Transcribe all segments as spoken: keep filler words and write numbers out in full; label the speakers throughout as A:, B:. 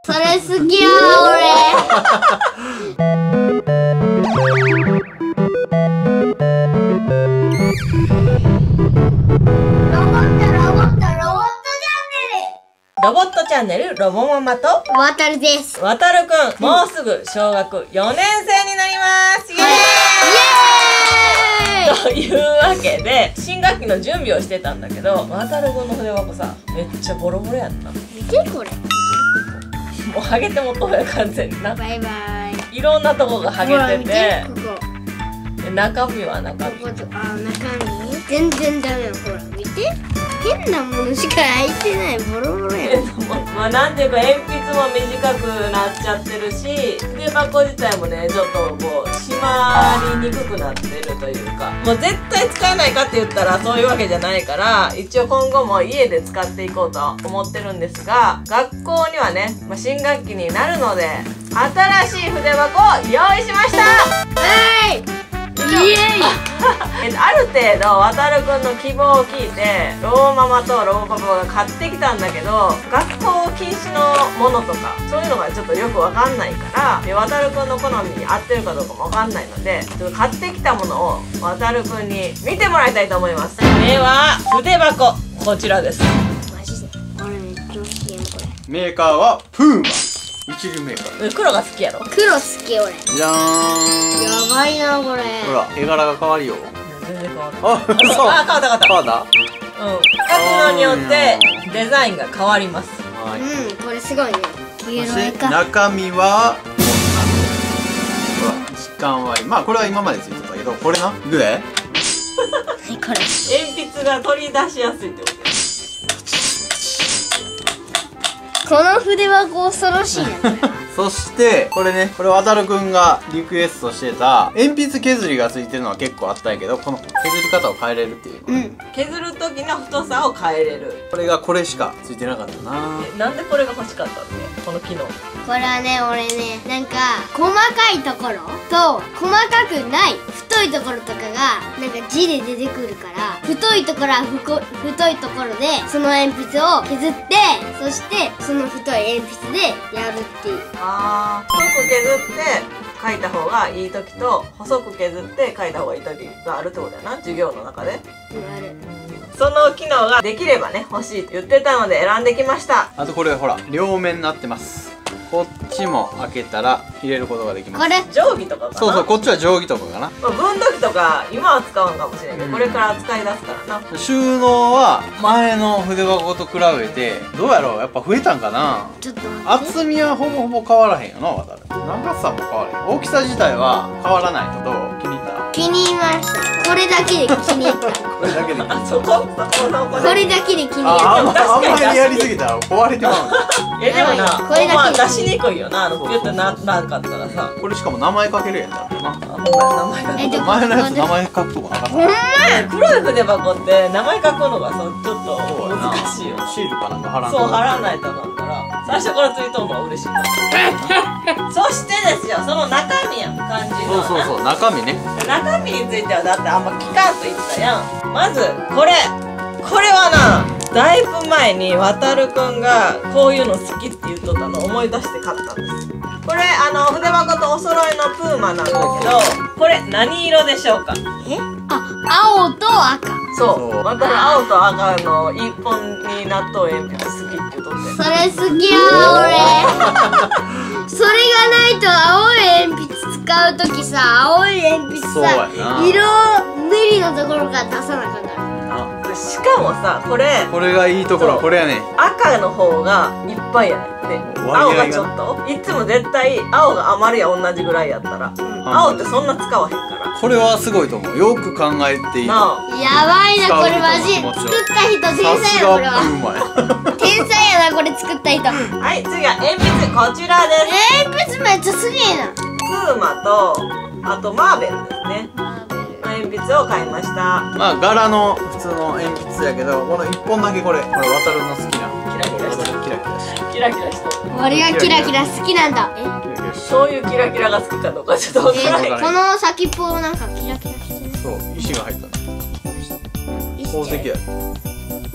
A: それ好きや
B: ロボットチャンネルロボママと
A: わたるです。
B: わたるくん、もうすぐ小学よねん生になります。イエーイというわけで新学期の準備をしてたんだけど、わたるくんの筆箱さめっちゃボロボロやった。
A: 見てこれ。
B: もうハゲてもとや完全にな。
A: バイバイ。
B: いろんなとこがハゲてて、
A: ここ
B: 中身は中身。
A: こことあ中身全然ダメよ。ほら見て。変なものしか入ってない。ボロボロやん。
B: まあなんていうか鉛筆も短くなっちゃってるし、筆箱自体もねちょっとこう締まりにくくなってるというか、もう絶対使えないかって言ったらそういうわけじゃないから、一応今後も家で使っていこうと思ってるんですが、学校にはね、まあ、新学期になるので新しい筆箱を用意しました。
A: はい。イエーイ
B: ある程度わたるくんの希望を聞いてロボママとロボパパが買ってきたんだけど、学校禁止のものとかそういうのがちょっとよくわかんないから、わたるくんの好みに合ってるかどうかもわかんないので、ちょっと買ってきたものをわたるくんに見てもらいたいと思います。では筆箱こちらです。
A: マジで俺めっちゃ好きやんこれ。
C: メーカーはプーマ、一流メーカー。
B: 黒が好きやろ。
A: 黒好き俺。
C: じゃーん。
A: やばいなこれ。
C: ほら絵柄が変わるよ。
B: 全然変わる。
C: あ、
B: そう。あ、変わった変わった。
C: 変わった。
B: うん。書くのによってデザインが変わります。
C: はい。
A: うん、これすごいね。黄
C: そ
A: 色
C: して
A: いか。
C: 中身はこんなの。ほら時間割り。まあこれは今までついてたけど、これな。グレ
A: はいこれ。
B: 鉛筆が取り出しやすいってことです。
A: この筆箱恐ろしいね。
C: そしてこれね、これわたるくんがリクエストしてた鉛筆削りがついてるのは結構あったんやけど、この削り方を変えれるっていう。
A: うん。
B: 削る時の太さを変えれる。
C: これがこれしかついてなかったな。
B: え、なんでこれが欲しかったってこの機能。
A: これはね、俺ね、なんか細かいところと細かくない太いところとかがなんか字で出てくるから、太いところはふこ太いところでその鉛筆を削って、そしてその太い鉛筆でやるっていう。
B: ああ、太く削って書いた方がいい時と細く削って書いた方がいい時があるってことやな、授業の中で。
A: やる。
B: その機能ができればね欲しいって言ってたので選んできました。
C: あとこれほら両面になってます。こっちも開けたら入れることができます。
A: これ
B: 定規とかかな。
C: そうそう、こっちは定規とかかな。
B: まあ、分度器とか今は使うんかもしれんけど、これから使い出すからな。
C: 収納は前の筆箱と比べてどうやろう、やっぱ増えたんかな。
A: ちょっと待って。
C: 厚みはほぼほぼ変わらへんよな、わたる。長さも変わらへん。大きさ自体は変わらないけど、気に入った。
A: 気に入りました。これだけで気に入った。
C: これだけで気に入った。
B: そこそこのこ
A: これだけで気に入
C: あ、あんま
A: っ
C: あんまりやりすぎたら壊れてまう。
B: え、でもな、
A: これだけ
B: まあ出しにくいよな、あのピュッとならんかったらさ。
C: これしかも名前書けるやんだな。
B: あ、ほんまや、名前書く。
A: えでも
C: 前のやつ名前書くとこなかった。
A: ほんまや。
B: 黒い筆箱って名前書くのがさちょっと
C: そうやな。
B: 難しいよ。
C: シールかなんか貼らん
B: そう、貼らないとなんから最初からついとんのは嬉しいな。そしてですよ、その中身やん、感じの
C: そうそうそう、中身ね。
B: 中身についてはだってあんま聞かんと言ったやん。まずこれこれはな、だいぶ前にわたるくんがこういうの好きって言っとったのを思い出して買ったんです。これあの筆箱とお揃いのプーマなんだけど、これ何色でしょうか。
A: え？あ、青と赤。
B: そう、わたる青と赤の一本に納豆鉛筆好きって言っとって。
A: それ好きや俺。それがないと青い鉛筆使うときさ、青い鉛筆
C: そうや
A: さ、
C: な。
A: 色塗りのところから出さなあかんから。
B: しかもさ、これ
C: これがいいところはこれやね。
B: 赤の方がいっぱいやねんって。青がちょっといつも絶対青が余るや同じぐらいやったら、青ってそんな使わへんから
C: これはすごいと思う。よく考えていい。
B: なあ。
A: やばいなこれマジ。作った人天才やこれは。天才やなこれ作った人。
B: はい、次は鉛筆こちらです。
A: 鉛筆めっちゃすげえな。
B: プーマとあとマーベルですね。鉛筆を買いました。
C: まあ柄の普通の鉛筆やけど、この一本だけこれこれ渡るの好きな
B: キラキラしてる。
C: キラキラしてる。
B: キラキラしてる。
A: 俺がキラキラ好きなんだ。え？
C: キラキラしてる。
B: そういうキラキラが好きかどうかちょっとわからない。
A: えこの先っぽなんかキラキラしてる。
C: そう、石が入ったの。宝石や。
A: え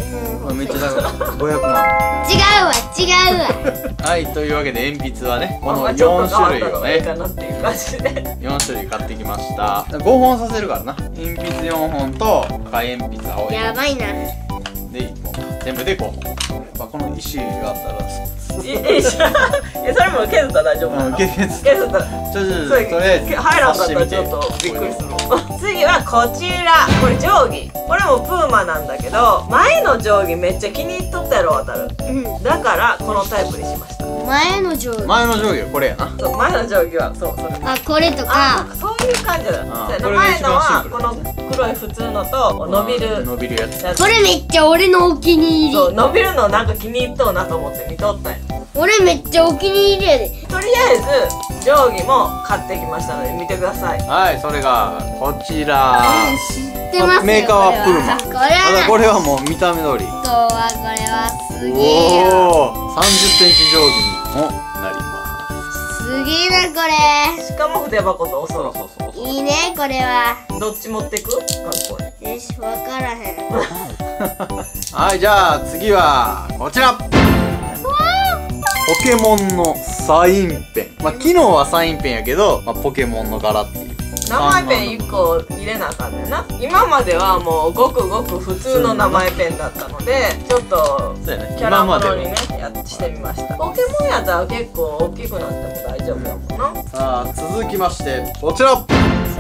A: うん、
C: めっちゃ高い。ごひゃくまん。
A: 違うわ違うわ。
C: はい、というわけで鉛筆はね、この
B: まあちょっ
C: よん
B: と変わった
C: 種類をね、
B: のがいいかなっていう感じで
C: よん種類買ってきました。ごほんさせるからな。鉛筆よんほんと赤鉛筆青
A: やばいな。
C: でいっぽん、全部でごほん。まあこの石があったら
B: いいじゃん。え、それも削ったら大丈夫な
C: うん、
B: の？
C: けけつ
B: 削ったら
C: ちょちょちょ
B: それ
C: とりあえず
B: 入らんかったらちょっとびっくりする。次はこちら、これ定規。これもプーマなんだけど、前の定規めっちゃ気に入っとったやろ、渡る。
A: うん。
B: だからこのタイプにしました。
A: 前の定規。
C: 前の定規はこれやな。
B: そう、前の定規はそうそれ。
A: あ、これと
B: あ、
A: か。
B: そういう感じだ。
C: あ
B: そう
C: これが一
B: 前のは
C: 番シンプル
B: この黒い普通のと伸びる
C: 伸びるやつ。
B: やつ。
A: これめっちゃ俺のお気に入
B: そう、
A: り。
B: 伸びるのなんか気に入っとうなと思って見とったんや。
A: 俺めっちゃお気に入りやで。
B: とりあえず定規も買ってきましたので見てください。
C: はい、それがこちら。
A: 知ってますよ。
C: メーカーはプーマ。
A: これ
C: ただ
A: は
C: これはもう見た目通り。
A: な。とはこれはすげえよ。
C: おお、さんじゅっセンチ定規にもなります
A: げえなこれ。
B: しかも筆箱とおそろ。
C: そうそうそう。
A: いいねこれは。
B: どっち持ってく？学校に。
A: よし、わからへん。
C: はい、じゃあ次はこちら。ポケモンのサインペン。まあ機能はサインペンやけど、まあ、ポケモンの柄っていう。
B: 名前ペンいっこ入れなあかんねんな。今まではもうごくごく普通の名前ペンだったので、ちょっと
C: そうやね。
B: キャラ
C: 今までは
B: ものにねやしてみました。ポケモンやったら結構大きくなっても大丈夫やもんな。
C: さあ続きましてこちら。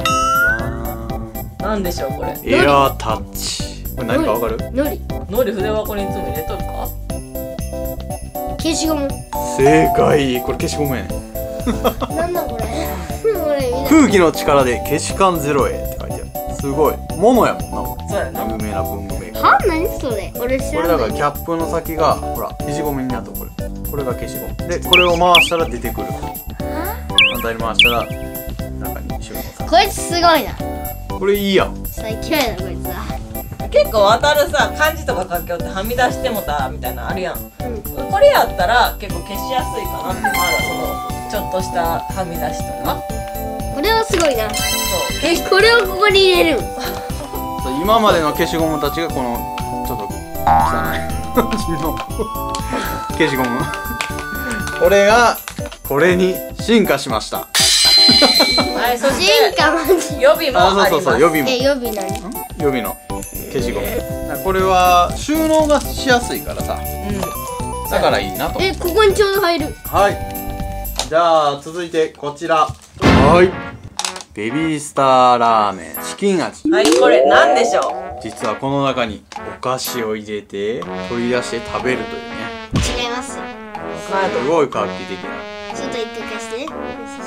B: なんでしょうこれ。
C: エアータッチ。これ何かわかる？
A: のり。
B: のり筆箱にいつも入れとるか？
A: 消しゴム。
C: 正解。これ消しゴムやね。
A: なんだこれ。俺見ない。
C: 空気の力で消しカンゼロへって書いてある。すごい。ものやもんな。
B: そうやな。
C: 有名な文具メーカー。
A: は？何それ。俺知
C: これ
A: らない。
C: だからキャップの先がほら消しゴムになっとこれ。これが消しゴムで、これを回したら出てくる。反対に回したら中に収納される。
A: こいつすごいな。
C: これいいやん。
A: 最強やなこいつは。
B: 結構渡るさ漢字とか書きよってはみ出してもたみたいなのあるやん。
A: うん。
B: これやったら結構消しやすいかなってまだそのちょっとしたはみ出しとか。
A: これはすごいな。
B: そう。
A: え、これをここに入れるん。
C: そう今までの消しゴムたちがこのちょっと汚い感じの消しゴム。これがこれに進化しました。
B: はい、そし
A: 進
B: て
A: 化マジ。
B: 予備も
C: あ、
B: あります。
C: そうそうそう、予備も
A: え、予備何？
C: 予備の消しゴム。これは収納がしやすいからさ、
B: うん。
C: だからいいなと。
A: え、ここにちょうど入る。
C: はい。じゃあ続いてこちら。はい。ベビースターラーメンチキン味。
B: はい、これなんでしょ
C: 実はこの中にお菓子を入れて取り出して食べるというね。
A: 違いますよ。
B: う。カー
C: すごい画期的な。
A: ちょっと一回貸して。貸して。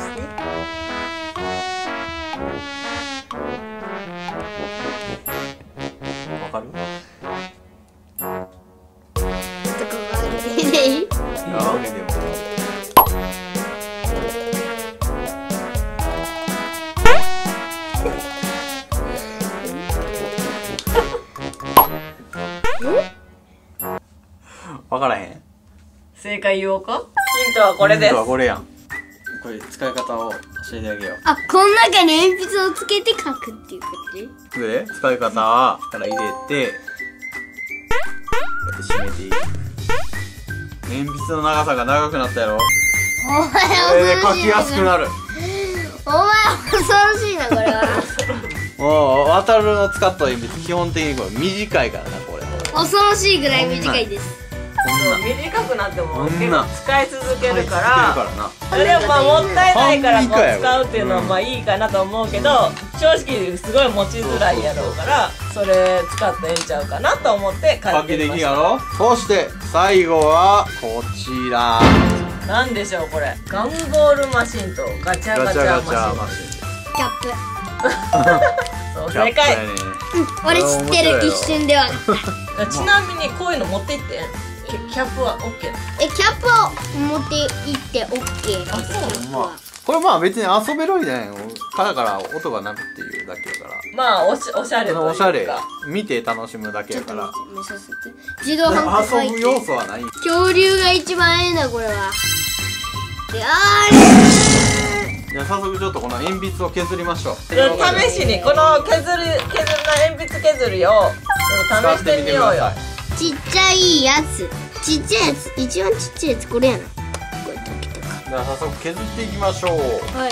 C: わかる？
A: ちょっとここ開けていい？
C: いや、わけでも。わからへん。
B: 正解言おうか。ヒントはこれです。
C: ヒントはこれやん。これ使い方を教えてあげよう。
A: あ、この中に鉛筆をつけて書くっていう感じ？
C: で、使い方はから入れて、こうやって締めていい。鉛筆の長さが長くなったやろ。
A: お前
C: これで書き
A: 恐ろしいな。
C: やすくなる。
A: お前恐ろしいなこれは。
C: もう渡るの使った鉛筆基本的にこれ短いからな、これ。
A: 恐ろしいぐらい短いです。
B: そう短くなっても
C: こんな
B: 結構使い続けるか
C: 使い続けるからな。
B: ら。でもまあもったいないからこう
C: 半分以下やろ
B: 使うっていうのはまあいいかなと思うけど、正直すごい持ちづらいやろうからそれ使ってええんちゃうかなと思って買
C: 画期
B: ってみました。
C: 的やろ。そして最後はこちら。
B: なんでしょうこれ。ガンボールマシンとガチャガチャ
C: ガチャガチャ
B: マシン。
C: マシン。
A: キャップ。
B: そう
C: キャップや
B: 正解。
C: ね。
A: うん、俺知ってる一瞬では。
B: ちなみにこういうの持っていってキャキャップは OK なの？
A: え、キャップを持って行ってオッケー。
B: あそう
A: キャップは。
C: これまあ別に遊べるわけじゃないの。からから音が鳴るっていうだけやから。
B: まあおしおしゃれというか。
C: おしゃれ見て楽しむだけやから。
A: 見させて。自動販売
C: 遊ぶ要素はない。
A: 恐竜が一番ええなこれは。よ
C: じゃあ早速ちょっとこの鉛筆を削りましょう。
B: じゃあ試しにこの削る削るな鉛筆削りをちょっと試してみようよ。
A: ちっちゃいやつ、ちっちゃいやつ、一番ちっちゃいやつこれやな。これ溶けたか。
C: じゃあ早速削っていきましょう。
A: はい。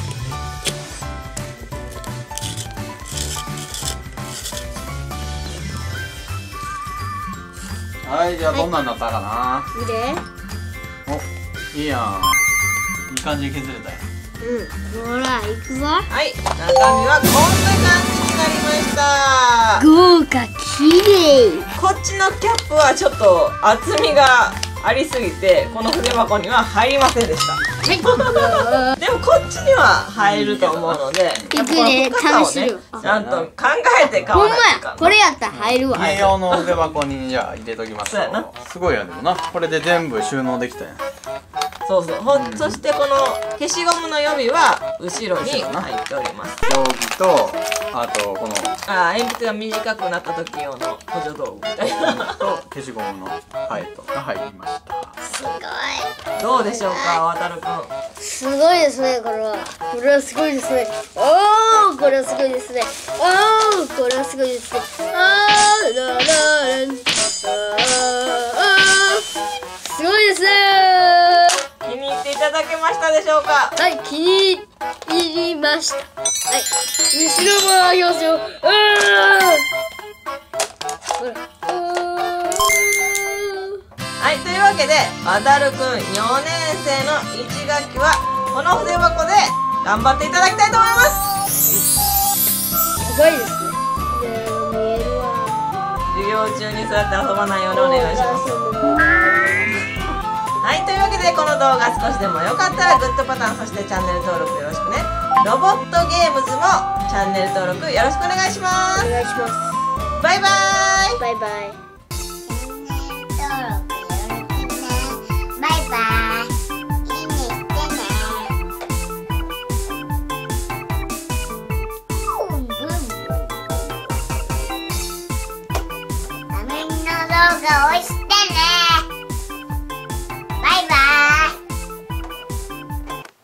C: はい、じゃあどんなんなったかな。
A: 見て。
C: お、いいやん。いい感じに削れたよ。
A: うん、ほら、いくぞ。
B: はい、中身はこんな感じになりました。
A: 豪華綺麗。
B: こっちのキャップはちょっと厚みがありすぎてこの筆箱には入りませんでした。
A: はい。
B: でもこっちには入ると思うので、やっぱこの深さをね、ちゃんと考えて買
A: ほんま
B: わないといかん。
A: や、これやったら入るわ。
C: 家用の筆箱にじゃあ入れときましょ
B: そうやな
C: う。すごいやでもな。これで全部収納できたやん。
B: そうそう、ほんそしてこの消しゴムの予備は後ろに入っております。
C: 定規と、あとこの
B: あー、鉛筆が短くなった時用の補助道具みたいな。
C: と消しゴムのハエトが入りました。
A: すごい。
B: どうでしょうか、わたるくん。
A: すごいですね、これは。これはすごいですね。おー、これはすごいですね。おー、これはすごいですね。あー、ラララン。あー、すごいですね。
B: 気に入っていただけましたでしょうか。
A: はい、気に入りました。はい、後ろもあげますよ。あー、ほら、あー。
B: はい、というわけで、わたるくんよねん生のいち学期はこの筆箱で頑張っていただきたいと思います。
A: すごいですね。いやー、見えるわ。
B: 授業中にそうやって遊ばないようにお願いします。はい、というわけでこの動画少しでもよかったらグッドボタン、そしてチャンネル登録よろしくね。ロボットゲームズもチャンネル登録よろしくお願いします。
A: お願いします。
B: バイバーイ。
A: バイバイ。
D: バイバイ。いいね言ってね。ブンブンブン。画面の動画を押してね。